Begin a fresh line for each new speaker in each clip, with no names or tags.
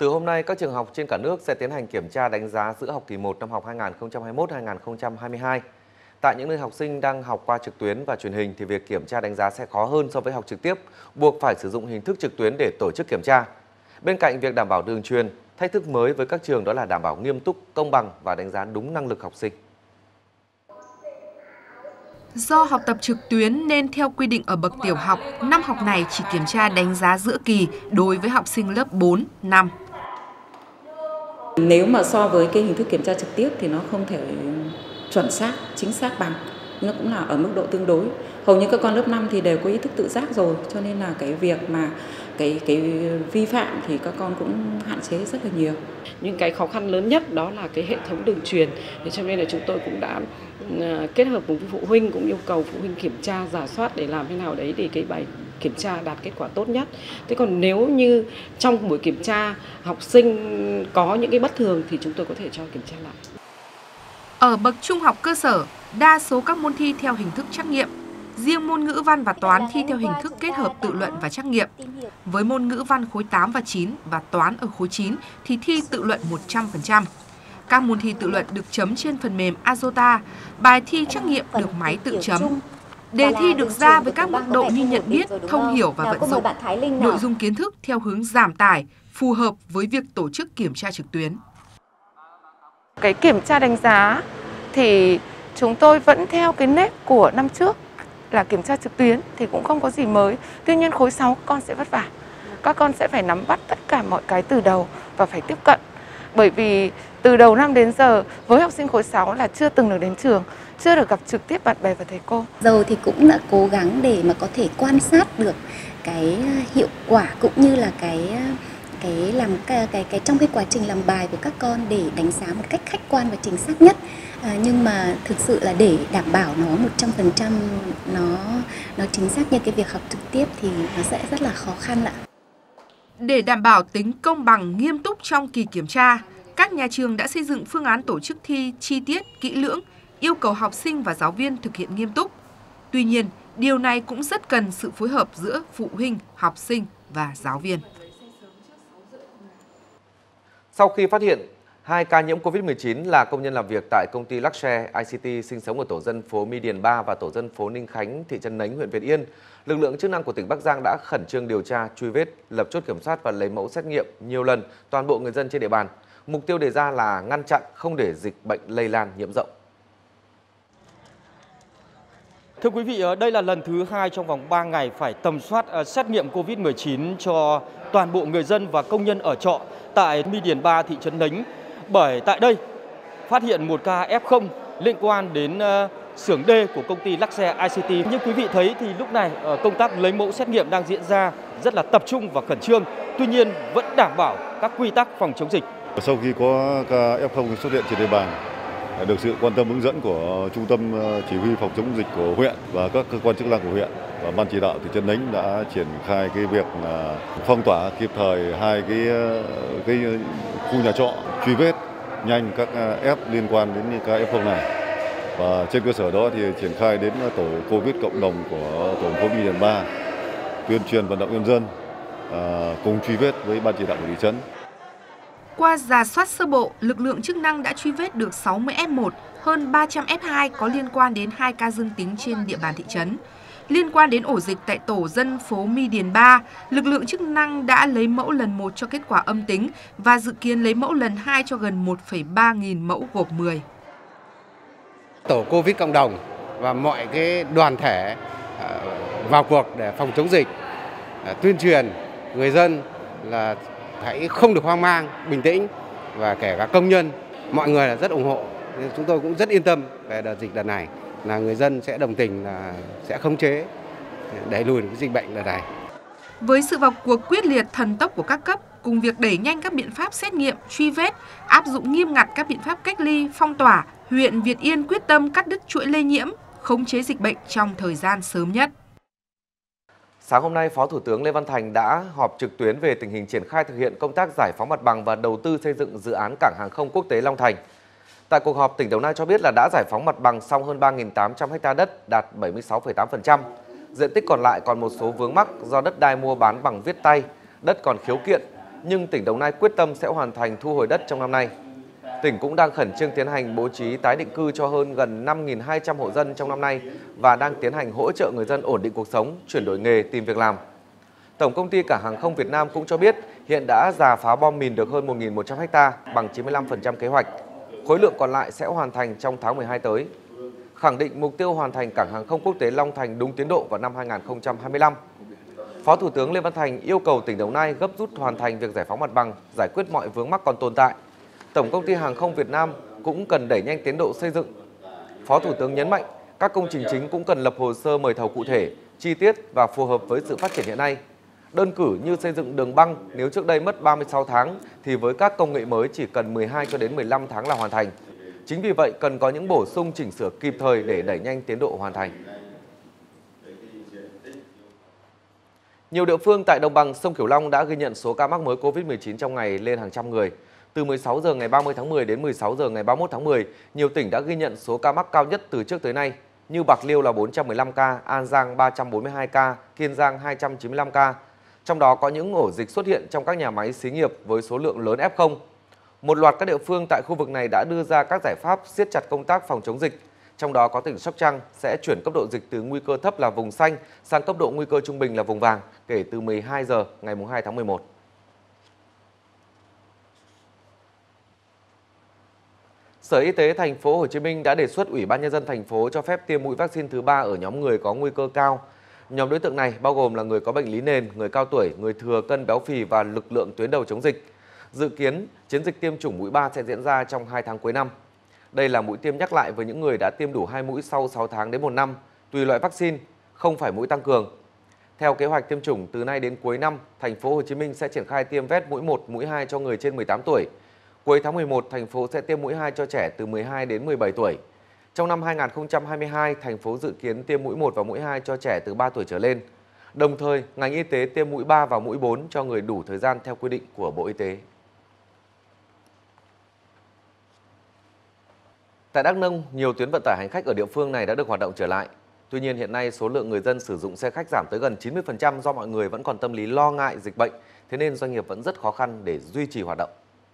Từ hôm nay, các trường học trên cả nước sẽ tiến hành kiểm tra đánh giá giữa học kỳ 1 năm học 2021-2022. Tại những nơi học sinh đang học qua trực tuyến và truyền hình thì việc kiểm tra đánh giá sẽ khó hơn so với học trực tiếp, buộc phải sử dụng hình thức trực tuyến để tổ chức kiểm tra. Bên cạnh việc đảm bảo đường truyền, thách thức mới với các trường đó là đảm bảo nghiêm túc, công bằng và đánh giá đúng năng lực học sinh.
Do học tập trực tuyến nên theo quy định ở bậc tiểu học, năm học này chỉ kiểm tra đánh giá giữa kỳ đối với học sinh lớp 4, 5.
Nếu mà so với cái hình thức kiểm tra trực tiếp thì nó không thể chuẩn xác, chính xác bằng, nó cũng là ở mức độ tương đối. Hầu như các con lớp 5 thì đều có ý thức tự giác rồi, cho nên là cái việc mà cái vi phạm thì các con cũng hạn chế rất là nhiều.
Những cái khó khăn lớn nhất đó là cái hệ thống đường truyền, thế cho nên là chúng tôi cũng đã kết hợp cùng với phụ huynh, cũng yêu cầu phụ huynh kiểm tra, rà soát để làm thế nào đấy để cái bài kiểm tra đạt kết quả tốt nhất. Thế còn nếu như trong buổi kiểm tra học sinh có những cái bất thường thì chúng tôi có thể cho kiểm tra lại.
Ở bậc trung học cơ sở, đa số các môn thi theo hình thức trắc nghiệm. Riêng môn ngữ văn và toán thi theo hình thức kết hợp tự luận và trắc nghiệm. Với môn ngữ văn khối 8 và 9 và toán ở khối 9 thì thi tự luận 100%. Các môn thi tự luận được chấm trên phần mềm Azota, bài thi trắc nghiệm được máy tự chấm. Đề thi được ra với các mức độ như nhận biết, thông hiểu và vận dụng. Nội dung kiến thức theo hướng giảm tải, phù hợp với việc tổ chức kiểm tra trực tuyến.
Cái kiểm tra đánh giá thì chúng tôi vẫn theo cái nếp của năm trước là kiểm tra trực tuyến thì cũng không có gì mới. Tuy nhiên khối 6 các con sẽ vất vả. Các con sẽ phải nắm bắt tất cả mọi cái từ đầu và phải tiếp cận. Bởi vì từ đầu năm đến giờ với học sinh khối 6 là chưa từng được đến trường, chưa được gặp trực tiếp bạn bè và thầy cô.
Giờ thì cũng đã cố gắng để mà có thể quan sát được cái hiệu quả cũng như là cái trong cái quá trình làm bài của các con để đánh giá một cách khách quan và chính xác nhất. Nhưng mà thực sự là để đảm bảo nó 100% nó chính xác như cái việc học trực tiếp thì nó sẽ rất là khó khăn ạ.
Để đảm bảo tính công bằng, nghiêm túc trong kỳ kiểm tra, các nhà trường đã xây dựng phương án tổ chức thi chi tiết, kỹ lưỡng, yêu cầu học sinh và giáo viên thực hiện nghiêm túc. Tuy nhiên, điều này cũng rất cần sự phối hợp giữa phụ huynh, học sinh và giáo viên.
Sau khi phát hiện 2 ca nhiễm Covid-19 là công nhân làm việc tại công ty Luxshare ICT sinh sống ở tổ dân phố My Điền 3 và tổ dân phố Ninh Khánh, thị trấn Nánh, huyện Việt Yên, lực lượng chức năng của tỉnh Bắc Giang đã khẩn trương điều tra, truy vết, lập chốt kiểm soát và lấy mẫu xét nghiệm nhiều lần toàn bộ người dân trên địa bàn. Mục tiêu đề ra là ngăn chặn không để dịch bệnh lây lan nhiễm rộng.
Thưa quý vị, đây là lần thứ 2 trong vòng 3 ngày phải tầm soát xét nghiệm Covid-19 cho toàn bộ người dân và công nhân ở trọ tại My Điền 3, thị trấn Nánh. Bởi tại đây phát hiện một ca F0 liên quan đến xưởng D của công ty Luxshare ICT. Như quý vị thấy thì lúc này công tác lấy mẫu xét nghiệm đang diễn ra rất là tập trung và khẩn trương. Tuy nhiên vẫn đảm bảo các quy tắc phòng chống dịch.
Sau khi có ca F0 xuất hiện trên địa bàn, được sự quan tâm hướng dẫn của Trung tâm Chỉ huy phòng chống dịch của huyện và các cơ quan chức năng của huyện và ban chỉ đạo thị trấn Nánh đã triển khai cái việc phong tỏa kịp thời 2 cái khu nhà trọ, truy vết nhanh các F liên quan đến ca F0 này. Và trên cơ sở đó thì triển khai đến tổ Covid cộng đồng của tổ phố My Điền 3, tuyên truyền vận động nhân dân cùng truy vết với ban chỉ đạo của thị trấn.
Qua rà soát sơ bộ, lực lượng chức năng đã truy vết được 60 F1, hơn 300 F2 có liên quan đến 2 ca dương tính trên địa bàn thị trấn. Liên quan đến ổ dịch tại tổ dân phố My Điền 3, lực lượng chức năng đã lấy mẫu lần 1 cho kết quả âm tính và dự kiến lấy mẫu lần 2 cho gần 1,3 nghìn mẫu gộp 10.
Tổ Covid cộng đồng và mọi cái đoàn thể vào cuộc để phòng chống dịch, tuyên truyền người dân là hãy không được hoang mang, bình tĩnh, và kể cả công nhân, mọi người là rất ủng hộ. Nên chúng tôi cũng rất yên tâm về đợt dịch đợt này là người dân sẽ đồng tình là sẽ khống chế, đẩy lùi cái dịch bệnh đợt này.
Với sự vào cuộc quyết liệt thần tốc của các cấp, cùng việc đẩy nhanh các biện pháp xét nghiệm, truy vết, áp dụng nghiêm ngặt các biện pháp cách ly, phong tỏa, huyện Việt Yên quyết tâm cắt đứt chuỗi lây nhiễm, khống chế dịch bệnh trong thời gian sớm nhất.
Sáng hôm nay, Phó Thủ tướng Lê Văn Thành đã họp trực tuyến về tình hình triển khai thực hiện công tác giải phóng mặt bằng và đầu tư xây dựng dự án cảng hàng không quốc tế Long Thành. Tại cuộc họp, tỉnh Đồng Nai cho biết là đã giải phóng mặt bằng xong hơn 3.800 ha đất, đạt 76,8%. Diện tích còn lại còn một số vướng mắc do đất đai mua bán bằng viết tay, đất còn khiếu kiện, nhưng tỉnh Đồng Nai quyết tâm sẽ hoàn thành thu hồi đất trong năm nay. Tỉnh cũng đang khẩn trương tiến hành bố trí tái định cư cho hơn gần 5.200 hộ dân trong năm nay và đang tiến hành hỗ trợ người dân ổn định cuộc sống, chuyển đổi nghề, tìm việc làm. Tổng công ty Cảng hàng không Việt Nam cũng cho biết hiện đã rà phá bom mìn được hơn 1.100 ha, bằng 95% kế hoạch. Khối lượng còn lại sẽ hoàn thành trong tháng 12 tới. Khẳng định mục tiêu hoàn thành Cảng hàng không quốc tế Long Thành đúng tiến độ vào năm 2025. Phó Thủ tướng Lê Văn Thành yêu cầu tỉnh Đồng Nai gấp rút hoàn thành việc giải phóng mặt bằng, giải quyết mọi vướng mắc còn tồn tại. Tổng công ty Hàng không Việt Nam cũng cần đẩy nhanh tiến độ xây dựng. Phó Thủ tướng nhấn mạnh các công trình chính cũng cần lập hồ sơ mời thầu cụ thể, chi tiết và phù hợp với sự phát triển hiện nay. Đơn cử như xây dựng đường băng, nếu trước đây mất 36 tháng thì với các công nghệ mới chỉ cần 12 cho đến 15 tháng là hoàn thành. Chính vì vậy cần có những bổ sung chỉnh sửa kịp thời để đẩy nhanh tiến độ hoàn thành. Nhiều địa phương tại đồng bằng sông Cửu Long đã ghi nhận số ca mắc mới Covid-19 trong ngày lên hàng trăm người. Từ 16 giờ ngày 30 tháng 10 đến 16 giờ ngày 31 tháng 10, nhiều tỉnh đã ghi nhận số ca mắc cao nhất từ trước tới nay, như Bạc Liêu là 415 ca, An Giang 342 ca, Kiên Giang 295 ca. Trong đó có những ổ dịch xuất hiện trong các nhà máy xí nghiệp với số lượng lớn F0. Một loạt các địa phương tại khu vực này đã đưa ra các giải pháp siết chặt công tác phòng chống dịch. Trong đó có tỉnh Sóc Trăng sẽ chuyển cấp độ dịch từ nguy cơ thấp là vùng xanh sang cấp độ nguy cơ trung bình là vùng vàng kể từ 12 giờ ngày 2 tháng 11. Sở Y tế thành phố Hồ Chí Minh đã đề xuất Ủy ban Nhân dân thành phố cho phép tiêm mũi vaccine thứ 3 ở nhóm người có nguy cơ cao. Nhóm đối tượng này bao gồm là người có bệnh lý nền, người cao tuổi, người thừa cân béo phì và lực lượng tuyến đầu chống dịch. Dự kiến, chiến dịch tiêm chủng mũi 3 sẽ diễn ra trong 2 tháng cuối năm. Đây là mũi tiêm nhắc lại với những người đã tiêm đủ 2 mũi sau 6 tháng đến 1 năm, tùy loại vaccine, không phải mũi tăng cường. Theo kế hoạch tiêm chủng, từ nay đến cuối năm, thành phố Hồ Chí Minh sẽ triển khai tiêm vét mũi 1, mũi 2 cho người trên 18 tuổi. Cuối tháng 11, thành phố sẽ tiêm mũi 2 cho trẻ từ 12 đến 17 tuổi. Trong năm 2022, thành phố dự kiến tiêm mũi 1 và mũi 2 cho trẻ từ 3 tuổi trở lên. Đồng thời, ngành y tế tiêm mũi 3 và mũi 4 cho người đủ thời gian theo quy định của Bộ Y tế. Tại Đắk Nông, nhiều tuyến vận tải hành khách ở địa phương này đã được hoạt động trở lại. Tuy nhiên, hiện nay số lượng người dân sử dụng xe khách giảm tới gần 90% do mọi người vẫn còn tâm lý lo ngại dịch bệnh, thế nên doanh nghiệp vẫn rất khó khăn để duy trì hoạt động.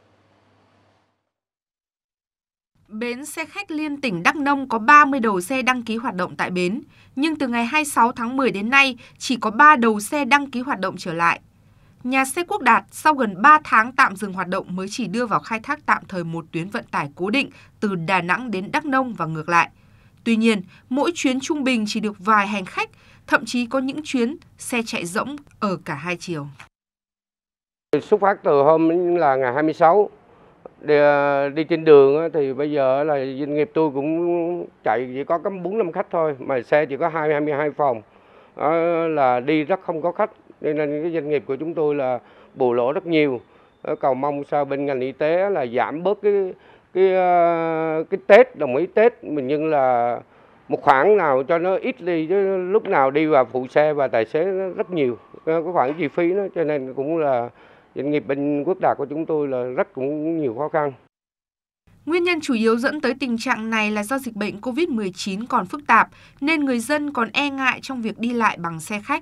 Bến xe khách liên tỉnh Đắk Nông có 30 đầu xe đăng ký hoạt động tại bến, nhưng từ ngày 26 tháng 10 đến nay chỉ có 3 đầu xe đăng ký hoạt động trở lại. Nhà xe Quốc Đạt sau gần 3 tháng tạm dừng hoạt động mới chỉ đưa vào khai thác tạm thời một tuyến vận tải cố định từ Đà Nẵng đến Đắk Nông và ngược lại. Tuy nhiên, mỗi chuyến trung bình chỉ được vài hành khách, thậm chí có những chuyến xe chạy rỗng ở cả hai chiều.
Xuất phát từ hôm là ngày 26, đi trên đường thì bây giờ là doanh nghiệp tôi cũng chạy chỉ có 4-5 khách thôi, mà xe chỉ có 22 phòng, là đi rất không có khách. Nên cái doanh nghiệp của chúng tôi là bù lỗ rất nhiều. Cầu mong sao bên ngành y tế là giảm bớt cái Tết, đồng ý Tết mình, nhưng là một khoản nào cho nó ít đi, chứ lúc nào đi vào phụ xe và tài xế rất nhiều cái khoản chi phí đó, cho nên cũng là doanh nghiệp bên Quốc Đạt của chúng tôi là cũng nhiều khó khăn.
Nguyên nhân chủ yếu dẫn tới tình trạng này là do dịch bệnh COVID-19 còn phức tạp nên người dân còn e ngại trong việc đi lại bằng xe khách.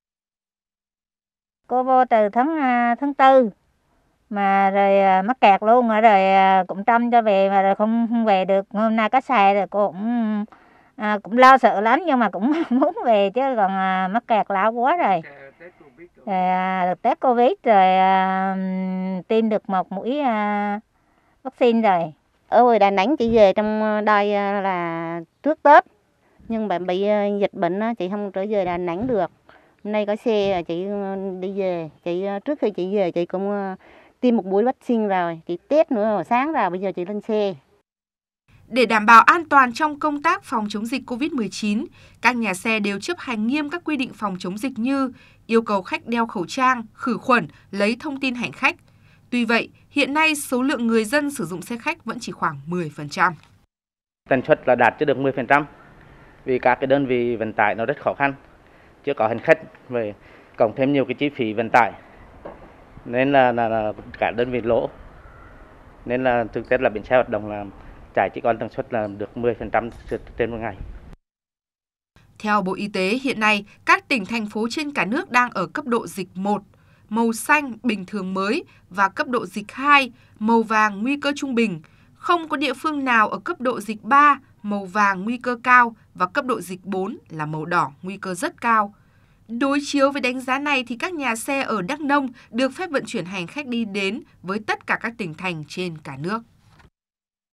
Cô vô từ tháng 4 mà rồi mắc kẹt luôn rồi cũng tâm cho về mà rồi không về được. Hôm nay có xe rồi cô cũng lo sợ lắm, nhưng mà cũng muốn về chứ còn mắc kẹt lão quá rồi. Được Tết Covid rồi tiêm được một mũi vaccine rồi.
Ở Đà Nẵng chị về trong đây là trước Tết, nhưng mà bị dịch bệnh chị không trở về Đà Nẵng được. Hôm nay có xe chị đi về, trước khi chị về chị cũng tiêm một mũi vaccine rồi, chị test nữa hồi sáng rồi, bây giờ chị lên xe.
Để đảm bảo an toàn trong công tác phòng chống dịch COVID-19, các nhà xe đều chấp hành nghiêm các quy định phòng chống dịch như yêu cầu khách đeo khẩu trang, khử khuẩn, lấy thông tin hành khách. Tuy vậy, hiện nay số lượng người dân sử dụng xe khách vẫn chỉ khoảng 10%.
Tần suất là đạt chưa được 10%, vì các cái đơn vị vận tải nó rất khó khăn, chưa có hành khách, về cộng thêm nhiều cái chi phí vận tải, nên là cả đơn vị lỗ. Nên là thực tế là bến xe hoạt động là chạy chỉ còn tần suất là được 10% trên một ngày.
Theo Bộ Y tế, hiện nay các tỉnh thành phố trên cả nước đang ở cấp độ dịch 1. màu xanh bình thường mới và cấp độ dịch 2, màu vàng nguy cơ trung bình. Không có địa phương nào ở cấp độ dịch 3, màu vàng nguy cơ cao và cấp độ dịch 4 là màu đỏ nguy cơ rất cao. Đối chiếu với đánh giá này thì các nhà xe ở Đắk Nông được phép vận chuyển hành khách đi đến với tất cả các tỉnh thành trên cả nước.